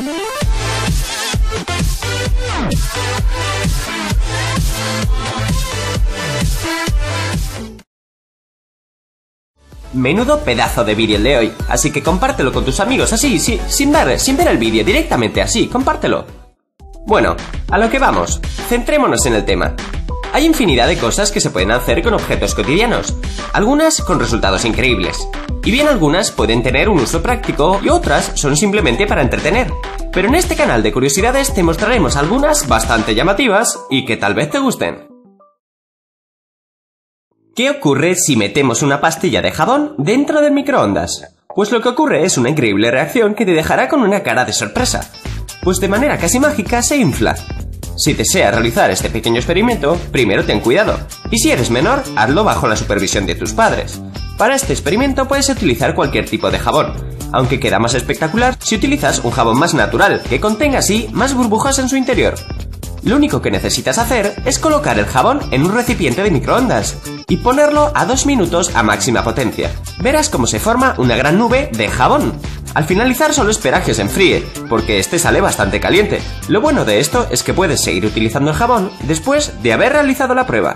Menudo pedazo de vídeo el de hoy, así que compártelo con tus amigos así, sin ver el vídeo, directamente así, compártelo. Bueno, a lo que vamos, centrémonos en el tema. Hay infinidad de cosas que se pueden hacer con objetos cotidianos, algunas con resultados increíbles. Y bien, algunas pueden tener un uso práctico y otras son simplemente para entretener. Pero en este canal de curiosidades te mostraremos algunas bastante llamativas y que tal vez te gusten. ¿Qué ocurre si metemos una pastilla de jabón dentro del microondas? Pues lo que ocurre es una increíble reacción que te dejará con una cara de sorpresa, pues de manera casi mágica se infla. Si deseas realizar este pequeño experimento, primero ten cuidado, y si eres menor, hazlo bajo la supervisión de tus padres. Para este experimento puedes utilizar cualquier tipo de jabón, aunque queda más espectacular si utilizas un jabón más natural, que contenga así más burbujas en su interior. Lo único que necesitas hacer es colocar el jabón en un recipiente de microondas y ponerlo a 2 minutos a máxima potencia. Verás cómo se forma una gran nube de jabón. Al finalizar solo espera que se enfríe, porque este sale bastante caliente. Lo bueno de esto es que puedes seguir utilizando el jabón después de haber realizado la prueba.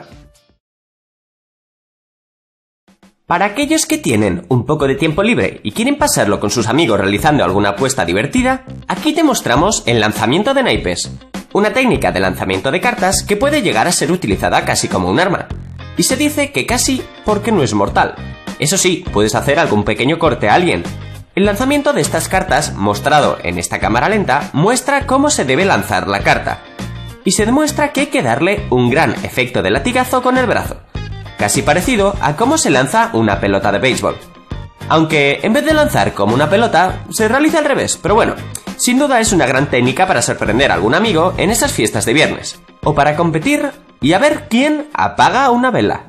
Para aquellos que tienen un poco de tiempo libre y quieren pasarlo con sus amigos realizando alguna apuesta divertida, aquí te mostramos el lanzamiento de naipes, una técnica de lanzamiento de cartas que puede llegar a ser utilizada casi como un arma. Y se dice que casi porque no es mortal. Eso sí, puedes hacer algún pequeño corte a alguien. El lanzamiento de estas cartas, mostrado en esta cámara lenta, muestra cómo se debe lanzar la carta. Y se demuestra que hay que darle un gran efecto de latigazo con el brazo, casi parecido a cómo se lanza una pelota de béisbol. Aunque en vez de lanzar como una pelota, se realiza al revés, pero bueno, sin duda es una gran técnica para sorprender a algún amigo en esas fiestas de viernes, o para competir y a ver quién apaga una vela.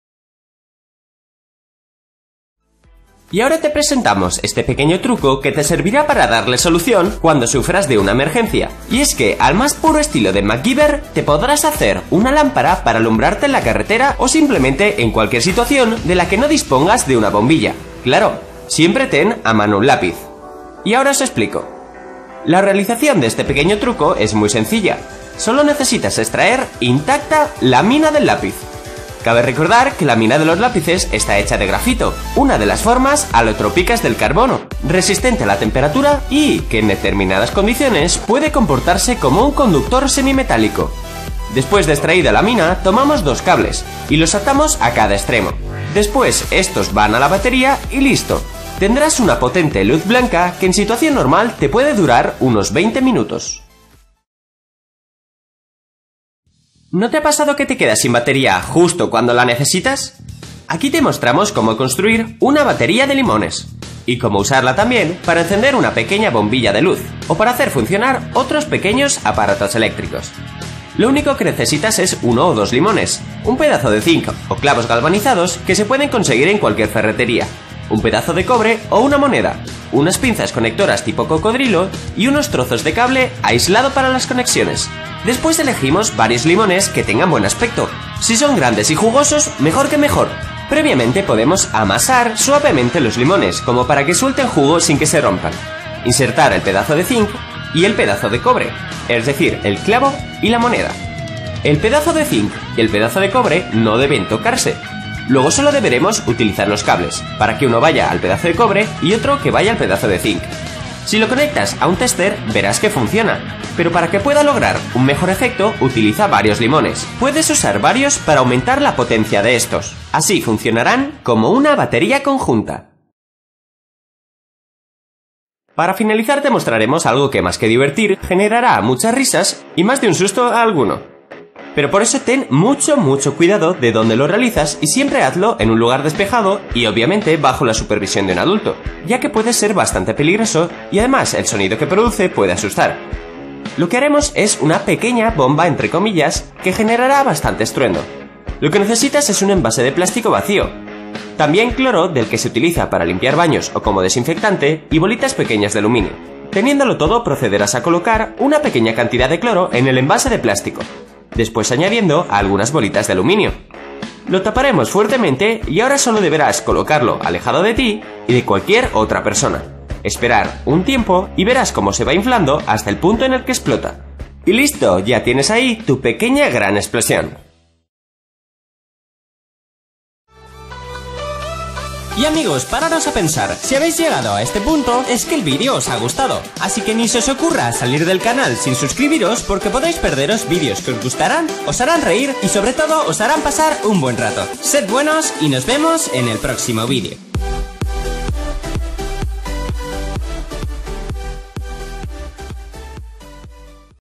Y ahora te presentamos este pequeño truco que te servirá para darle solución cuando sufras de una emergencia. Y es que, al más puro estilo de MacGyver, te podrás hacer una lámpara para alumbrarte en la carretera o simplemente en cualquier situación de la que no dispongas de una bombilla. Claro, siempre ten a mano un lápiz. Y ahora os explico. La realización de este pequeño truco es muy sencilla. Solo necesitas extraer intacta la mina del lápiz. Cabe recordar que la mina de los lápices está hecha de grafito, una de las formas alotrópicas del carbono, resistente a la temperatura y que en determinadas condiciones puede comportarse como un conductor semimetálico. Después de extraída la mina, tomamos 2 cables y los atamos a cada extremo. Después estos van a la batería y listo. Tendrás una potente luz blanca que en situación normal te puede durar unos 20 minutos. ¿No te ha pasado que te quedas sin batería justo cuando la necesitas? Aquí te mostramos cómo construir una batería de limones y cómo usarla también para encender una pequeña bombilla de luz o para hacer funcionar otros pequeños aparatos eléctricos. Lo único que necesitas es 1 o 2 limones, un pedazo de zinc o clavos galvanizados que se pueden conseguir en cualquier ferretería, un pedazo de cobre o una moneda, unas pinzas conectoras tipo cocodrilo y unos trozos de cable aislado para las conexiones. Después elegimos varios limones que tengan buen aspecto. Si son grandes y jugosos, mejor que mejor. Previamente podemos amasar suavemente los limones, como para que suelten jugo sin que se rompan. Insertar el pedazo de zinc y el pedazo de cobre, es decir, el clavo y la moneda. El pedazo de zinc y el pedazo de cobre no deben tocarse. Luego solo deberemos utilizar los cables, para que uno vaya al pedazo de cobre y otro que vaya al pedazo de zinc. Si lo conectas a un tester, verás que funciona, pero para que pueda lograr un mejor efecto, utiliza varios limones. Puedes usar varios para aumentar la potencia de estos. Así funcionarán como una batería conjunta. Para finalizar te mostraremos algo que más que divertir, generará muchas risas y más de un susto a alguno. Pero por eso ten mucho cuidado de dónde lo realizas y siempre hazlo en un lugar despejado y obviamente bajo la supervisión de un adulto, ya que puede ser bastante peligroso y además el sonido que produce puede asustar. Lo que haremos es una pequeña bomba entre comillas que generará bastante estruendo. Lo que necesitas es un envase de plástico vacío, también cloro del que se utiliza para limpiar baños o como desinfectante y bolitas pequeñas de aluminio. Teniéndolo todo procederás a colocar una pequeña cantidad de cloro en el envase de plástico, después añadiendo algunas bolitas de aluminio. Lo taparemos fuertemente y ahora solo deberás colocarlo alejado de ti y de cualquier otra persona. esperar un tiempo y verás cómo se va inflando hasta el punto en el que explota. Y listo, ya tienes ahí tu pequeña gran explosión. Y amigos, pararos a pensar, si habéis llegado a este punto, es que el vídeo os ha gustado. Así que ni se os ocurra salir del canal sin suscribiros porque podéis perderos vídeos que os gustarán, os harán reír y sobre todo os harán pasar un buen rato. Sed buenos y nos vemos en el próximo vídeo.